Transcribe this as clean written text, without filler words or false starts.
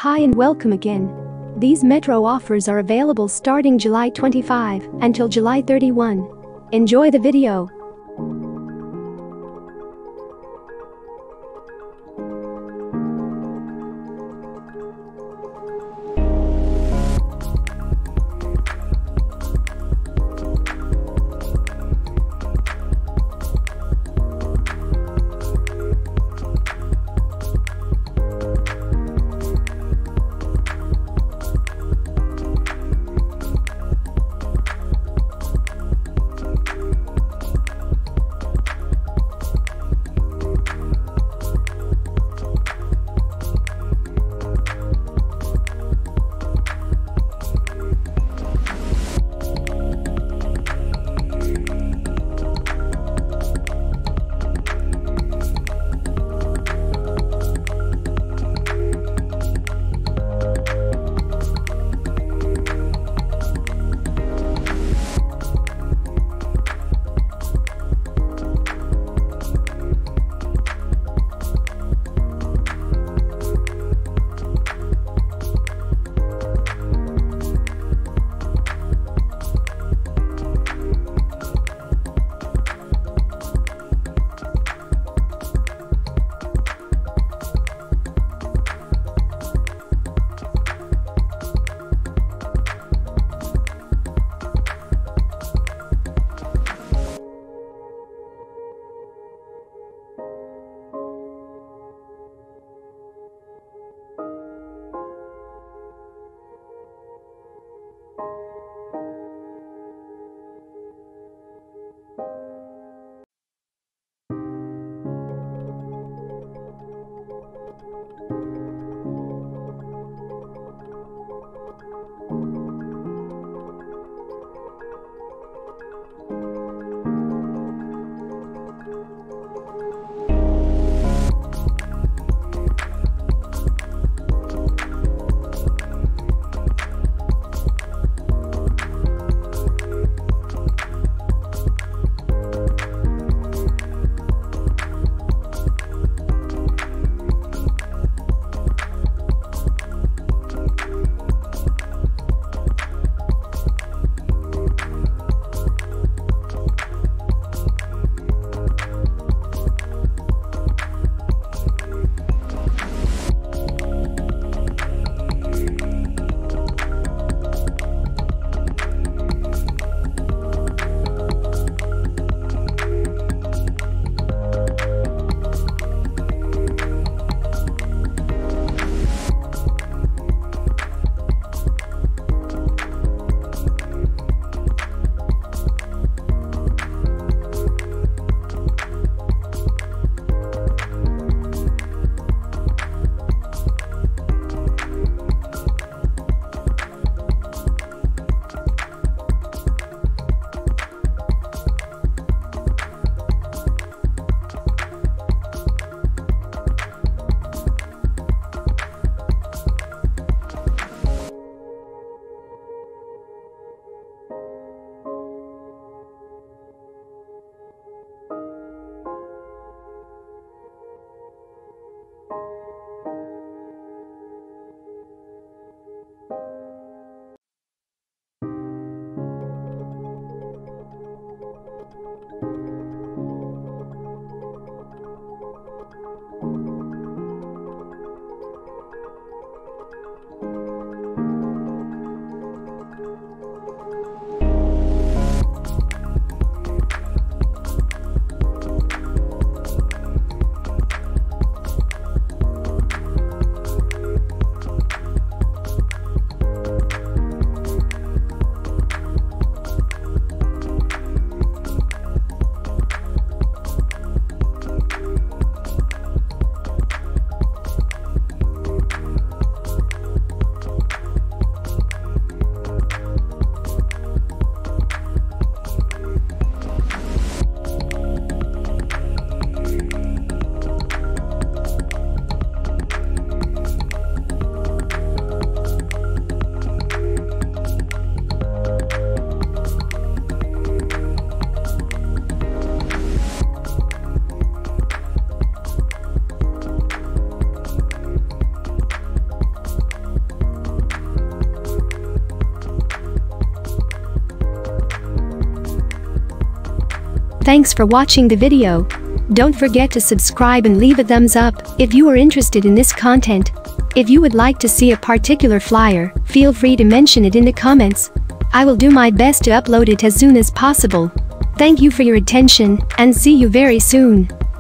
Hi and welcome again. These Metro offers are available starting July 25 until July 31. Enjoy the video. Thanks for watching the video. Don't forget to subscribe and leave a thumbs up if you are interested in this content. If you would like to see a particular flyer, feel free to mention it in the comments. I will do my best to upload it as soon as possible. Thank you for your attention, and see you very soon.